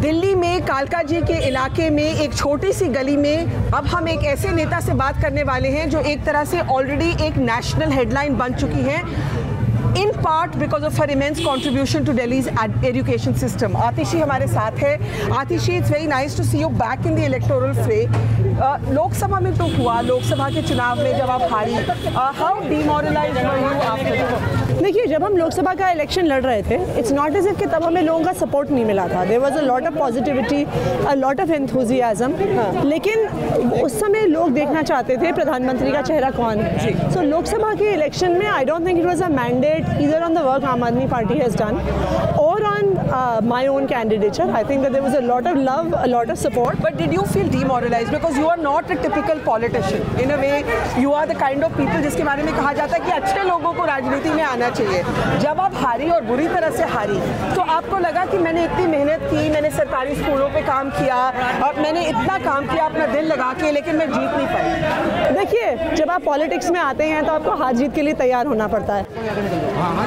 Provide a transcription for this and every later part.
दिल्ली में कालका जी के इलाके में एक छोटी सी गली में अब हम एक ऐसे नेता से बात करने वाले हैं जो एक तरह से ऑलरेडी एक नेशनल हेडलाइन बन चुकी है, in part because of her immense contribution to Delhi's education system. Atishi हमारे साथ है. Atishi, it's very nice to see you back in the electoral fray. Lok Sabha में तो हुआ, लोकसभा के चुनाव में जब आप हारी, how demoralized were you after that? देखिए, जब हम लोकसभा का इलेक्शन लड़ रहे थे, इट्स नॉट एज इफ कि तब हमें लोगों का सपोर्ट नहीं मिला था. There was a lot of positivity, a lot of enthusiasm, लेकिन उस समय लोग देखना चाहते थे प्रधानमंत्री का चेहरा कौन है. सो लोकसभा के इलेक्शन में I don't think it was a mandate either on the work Aadmi Party has done or on my own candidature. I think that there was a lot of love, a lot of support. But did you feel demoralized because you are not a typical politician? In a way, you are the kind of people जिसके बारे में कहा जाता है कि अच्छे लोगों को राजनीति में आना चाहिए. जब आप हारी और बुरी तरह से हारी, तो आपको लगा कि मैंने इतनी मेहनत की, मैंने सरकारी स्कूलों पे काम किया और मैंने इतना काम किया अपना दिल लगा के, लेकिन मैं जीत नहीं पाई. देखिए, जब आप पॉलिटिक्स में आते हैं तो आपको हार जीत के लिए तैयार होना पड़ता है.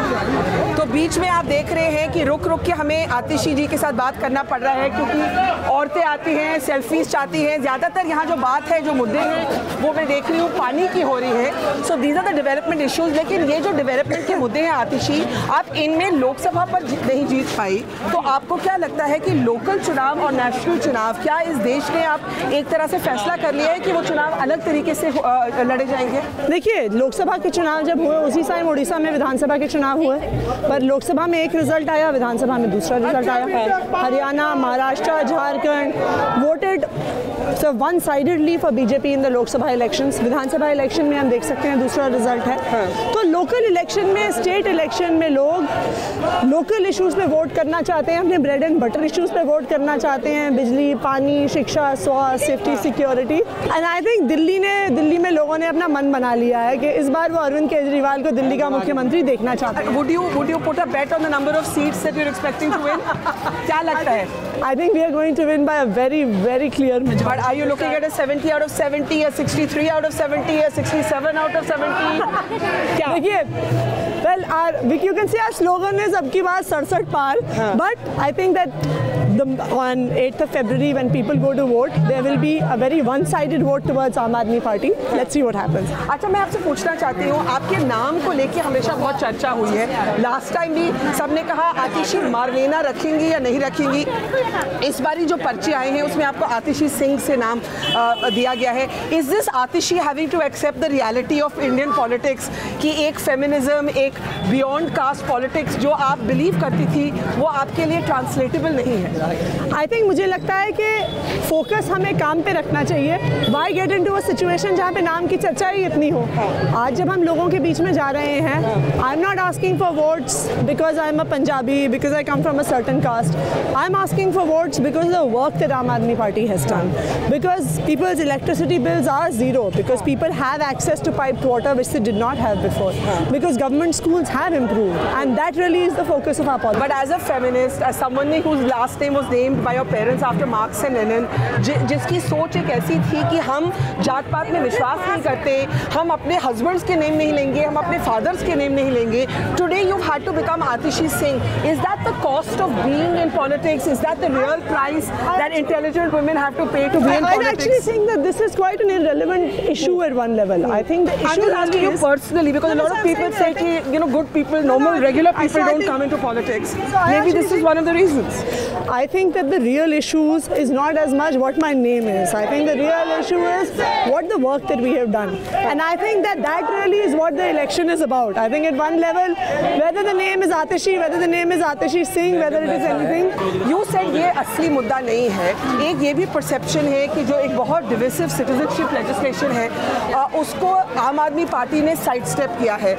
तो बीच में आप देख रहे हैं कि रुक रुक के हमें आतिशी जी के साथ बात करना पड़ रहा है, क्योंकि औरतें आती हैं, सेल्फीज चाहती हैं. ज़्यादातर यहाँ जो बात है, जो मुद्दे हैं, वो मैं देख रही हूँ पानी की हो रही है. So these are the development issues. लेकिन ये जो डेवलपमेंट के मुद्दे हैं आतिशी, आप इनमें लोकसभा पर नहीं जीत पाई, तो आपको क्या लगता है कि लोकल चुनाव और नेशनल चुनाव, क्या इस देश ने आप एक तरह से फैसला कर लिया है कि वो चुनाव अलग तरीके से लड़े जाएंगे? देखिए, लोकसभा के चुनाव जब हुए उसी टाइम उड़ीसा में विधानसभा के चुनाव हुए, पर लोकसभा में एक रिजल्ट आया, विधानसभा में दूसरा रिजल्ट आया. Haryana, Maharashtra, Jharkhand voted so one-sidedly for BJP in the Lok Sabha elections. Vidhan Sabha election में हम देख सकते हैं दूसरा रिजल्ट है. तो लोकल इलेक्शन में, स्टेट इलेक्शन में लोग लोकल इश्यूज पे वोट करना चाहते हैं, अपने ब्रेड एंड बटर इश्यूज पे वोट करना चाहते हैं, बिजली, पानी, शिक्षा, स्वास्थ्य, safety, security. And I think Delhi में लोगों ने अपना मन बना लिया है कि इस बार वो अरविंद केजरीवाल को दिल्ली का मुख्यमंत्री देखना चाहते हैं. Would you put a bet on the number of seats that you're expecting to win? क्या लगता है? I think we are going to win by a very, very clear majority. But are you looking at a 70 out of 70, a 63 out of 70, a 67 out of 70? क्या? देखिए, well, you can say our slogan is "अब की बार 67 पार." But I think that on 8th of February, when people go to vote, there will be a very one-sided vote towards Aam Aadmi Party. Let's see what happens. अच्छा, मैं आपसे पूछना चाहती हूँ, आपके नाम को लेके हमेशा बहुत चर्चा हुई है. लास्ट टाइम भी सबने कहा आतिशी मारलेना रखेंगी या नहीं रखेंगी. इस बारी जो पर्चे आए हैं उसमें आपको आतिशी सिंह से नाम दिया गया है. Is this Atishi having to accept the reality of Indian politics कि एक फेमिनिज्म, एक बियॉन्ड कास्ट पॉलिटिक्स जो आप बिलीव करती थी, वो आपके लिए ट्रांसलेटेबल नहीं है? आई थिंक मुझे लगता है कि फोकस हमें काम पे रखना चाहिए. Why get into a situation जहाँ पे नाम की चर्चा ही इतनी हो. आज जब हम लोगों के बीच में जा रहे हैं, I am not asking for votes because I am a Punjabi, because I come from a certain caste. I am asking for votes because of the work that Aam Aadmi Party has done, because people's electricity bills are zero, because people have access to piped water which they did not have before, because government schools have improved, and that really is the focus of our politics. But as a feminist, as someone whose last name was named by your parents after Marx and Lenin, जिसकी सोच एक ऐसी थी कि हम जात पात में विश्वास नहीं करते, हम अपने हस्बैंड्स के नेम नहीं लेंगे, हम अपने फादर्स के नेम नहीं लेंगे. Today you've had to become Atishi Singh. Is that the cost of being in politics? Is that the real price that intelligent women have to pay to be in politics? I actually think that this is quite an irrelevant issue at one level. I think the issue I'm just asking you personally, because a lot of people say that, you know, good people, normal, regular people don't come into politics. Maybe this is one of the reasons. I think that the real issues is not as much what my name is. I think the real issue is what the work that we have done. And I think that really is what the election is about. I think at one level, whether the name is Atishi, whether the name is Atishi Singh, whether it is anything. You said ये असली मुद्दा नहीं है. एक ये भी perception है कि जो एक बहुत डिविसिव सिटीजनशिप लेजिस्लेशन है, उसको आम आदमी पार्टी ने साइड स्टेप किया है.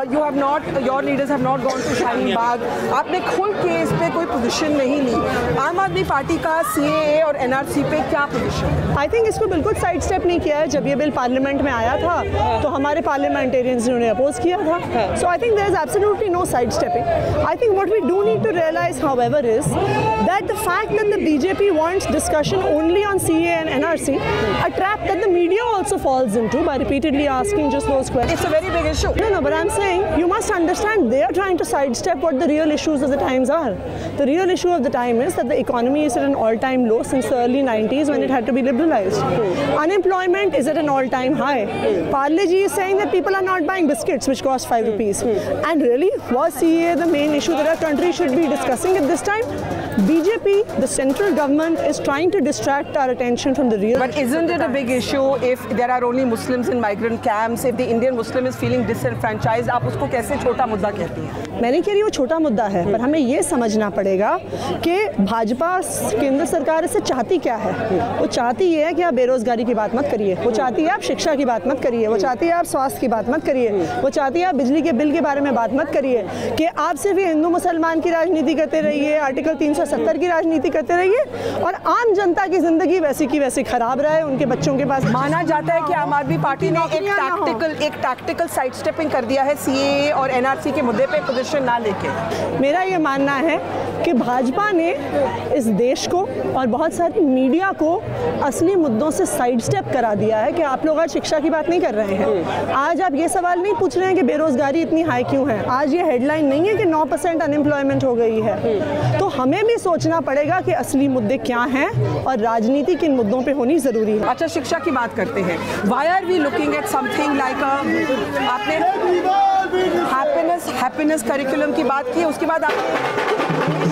Your leaders have not gone to Shaheen Bagh. आपने खुल के इस पे कोई पोजीशन नहीं ली. आम आदमी पार्टी का CAA और NRC पे क्या पोजीशन है? आई थिंक इसको बिल्कुल साइड स्टेप नहीं किया है. जब ये बिल पार्लियामेंट में आया था तो हमारे पार्लियामेंटेरियंस ने उन्हें अपोज किया था. So I think there is absolutely no side stepping. I think what we do need to realize, however, is that the fact that the BJP wants discussion only on CA and NRC, a trap that the media also falls into by repeatedly asking just those questions. It's a very big issue. No, but I'm saying you must understand they are trying to sidestep what the real issues of the times are. The real issue of the time is that the economy is at an all-time low since the early 90s when it had to be liberalized. Unemployment is at an all-time high. Parle ji is saying that people are not buying biscuits which cost 5 rupees. And really, was CA the main issue that our country should be discussing at this time? BJP, the central government, is trying to distract our attention from the real. But isn't it a big issue if there are only Muslims in migrant camps, if the Indian Muslim is feeling disenfranchised? आप उसको कैसे छोटा मुद्दा कहती हैं? मैं नहीं कह रही वो छोटा मुद्दा है, पर हमें ये समझना पड़ेगा कि भाजपा केंद्र सरकार इससे चाहती क्या है। वो चाहती ये है कि आप बेरोजगारी की बात मत करिए, वो चाहती है आप शिक्षा की बात मत करिए, वो चाहती है आप स्वास्थ्य की बात मत करिए, वो चाहती है आप बिजली के बिल के बारे में बात मत करिए, कि आप सिर्फ हिंदू मुसलमान की राजनीति करते रहिए, आर्टिकल 370 की राजनीति करते रहिए और आम जनता की जिंदगी वैसी की वैसी खराब रहे, उनके बच्चों के पास। माना जाता है कि आम आदमी पार्टी ने एक टैक्टिकल साइड स्टेपिंग कर दिया है CAA और NRC के मुद्दे पे पोजीशन ना लेके। मेरा ये मानना है कि भाजपा ने इस देश को और बहुत सारी मीडिया को असली मुद्दों से साइड स्टेप करा दिया है कि आप लोग आज शिक्षा की बात नहीं कर रहे हैं, आज आप ये सवाल नहीं पूछ रहे हैं कि बेरोजगारी इतनी हाई क्यों है, आज ये हेडलाइन नहीं है कि 9% अनएम्प्लॉयमेंट हो गई है। तो हमें भी सोचना पड़ेगा कि असली मुद्दे क्या हैं और राजनीति किन मुद्दों पे होनी जरूरी है। अच्छा, शिक्षा की बात करते हैं। Why are we looking at something like आपने हैप्पीनेस करिकुलम की बात की, उसके बाद आपने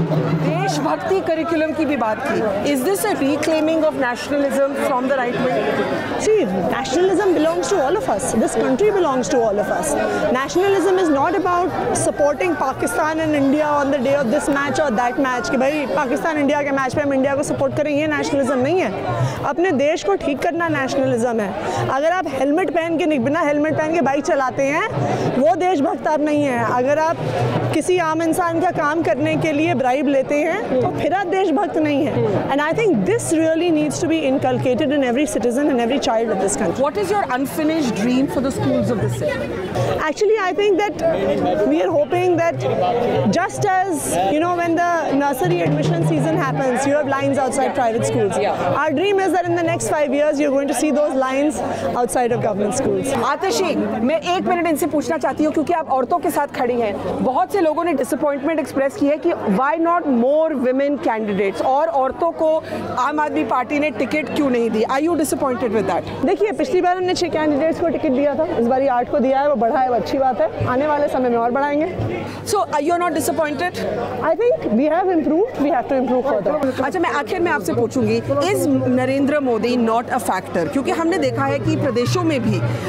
देशभक्ति करिकुलम की भी बात की। Is this a reclaiming of nationalism from the right wing? See, nationalism belongs to all of us. This country belongs to all of us. Nationalism is not about supporting Pakistan and India on the day of this match or that match कि भाई Pakistan India के match पे हम India को support करें, ये nationalism नहीं है। अपने देश को ठीक करना नेशनलिज्म है। अगर आप हेलमेट पहन के बिना हेलमेट पहन के बाइक चलाते हैं, वो देशभक्त आप नहीं है। अगर आप किसी आम इंसान का काम करने के लिए ब्राइब लेते हैं तो फिर आप देशभक्त नहीं है। And I think this really needs to be inculcated in every citizen and every child of this country. What is your unfinished dream for the schools of this city? Actually, I think that we are hoping that just as, you know, when the nursery admission season happens, you have lines outside private schools. Our dream is that in the next 5 years, you're going to see those lines outside of government schools. आतिशी, मैं 1 minute इनसे पूछना चाहती हूँ क्योंकि आप औरतों के साथ खड़ी हैं। बहुत से लोगों ने डिसअपॉइंटमेंट एक्सप्रेस की है कि why not more women candidates, और औरतों को आम आदमी पार्टी ने टिकट क्यों नहीं दी? Are you disappointed with that? देखिए, पिछली बार हमने 6 कैंडिडेट्स को टिकट दिया था, इस बार 8 को दिया है, वो बढ़ा है, वो अच्छी बात है। आने वाले समय में और बढ़ाएंगे। So you are not disappointed? I think we have improved. We have to improve further. अच्छा, मैं आखिर में आपसे पूछूंगी, is Narendra Modi not a factor? क्योंकि हमने देखा है कि प्रदेशों में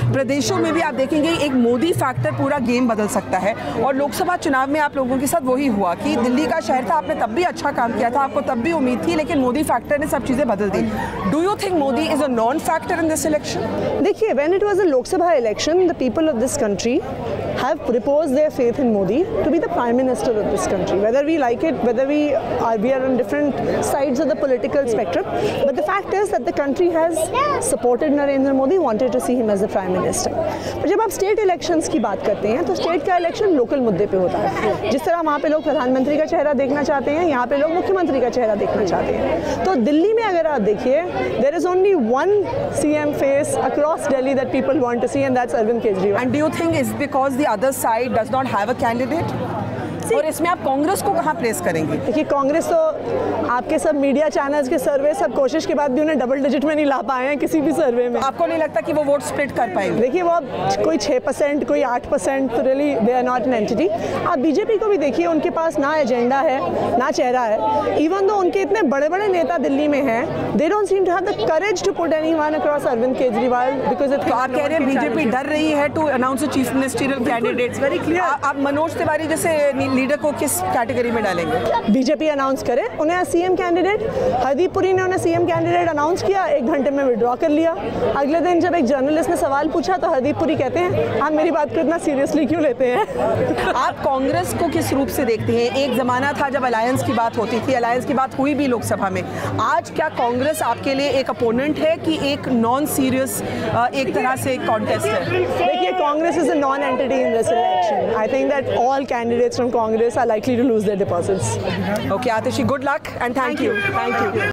भी आप देखेंगे एक मोदी फैक्टर पूरा गेम बदल सकता है। और लोकसभा चुनाव में आप लोगों के साथ वही हुआ कि दिल्ली का शहर था, आपने तब भी अच्छा काम किया था, आपको तब भी उम्मीद थी, लेकिन मोदी फैक्टर ने सब चीजें बदल दी। Do you think Modi is a non factor in this election? देखिए, when it was a Lok Sabha election, the people of this country have reposed their faith in Modi to be the Prime Minister of this country. Whether we like it, whether we are on different sides of the political spectrum, but the fact is that the country has supported Narendra Modi, wanted to see him as the Prime Minister. पर जब आप state elections की बात करते हैं तो state का election local मुद्दे पे होता है। जिस तरह वहाँ पे लोग प्रधानमंत्री का चेहरा देखना चाहते हैं, यहाँ पे लोग मुख्यमंत्री का चेहरा देखना चाहते हैं। तो दिल्ली में अगर आप देखिए, there is only one CM face across Delhi that people want to see, and that's Arvind Kejriwal. And do you think it's because the other side does not have a candidate? और इसमें आप कांग्रेस को कहाँ place करेंगे? देखिए, कांग्रेस तो आपके सब मीडिया चैनल्स के सर्वे, सब कोशिश के बाद भी उन्हें डबल डिजिट में नहीं ला पाए हैं किसी भी सर्वे में। आपको नहीं लगता कि वो वोट स्प्लिट कर पाएंगे? देखिए, वो कोई 6%, कोई 8%, तो really they are not an entity. आप बीजेपी को भी देखिए, उनके पास ना एजेंडा है, ना चेहरा है। इवन दो उनके इतने बड़े बड़े नेता दिल्ली में हैं, they don't seem to have the courage to put anyone across Arvind Kejriwal because तो आप कह रहे हैं बीजेपी डर रही है to announce a chief ministerial candidates. Very clear. आप मनोज तिवारी जैसे लीडर को किस कैटेगरी में डालेंगे? बीजेपी अनाउंस करे उन्हें सीएम कैंडिडेट। हरदीप पुरी ने उन्हें सीएम कैंडिडेट अनाउंस किया, 1 घंटे में विड्रॉ कर लिया। अगले दिन जब एक जर्नलिस्ट ने सवाल पूछा तो हरदीप पुरी कहते हैं, आप मेरी बात को इतना सीरियसली क्यों लेते हैं? आप कांग्रेस को किस रूप से देखते हैं? एक जमाना था जब अलायंस की बात होती थी, अलायंस की बात हुई भी लोकसभा में। आज क्या कांग्रेस आपके लिए एक अपोनेंट है कि एक नॉन सीरियस एक तरह से कॉन्टेस्ट है? देखिए, Congress is a non entity in this election. I think that all candidates from Congress are likely to lose their deposits. Okay, Atishi, good luck and thank you. Thank you.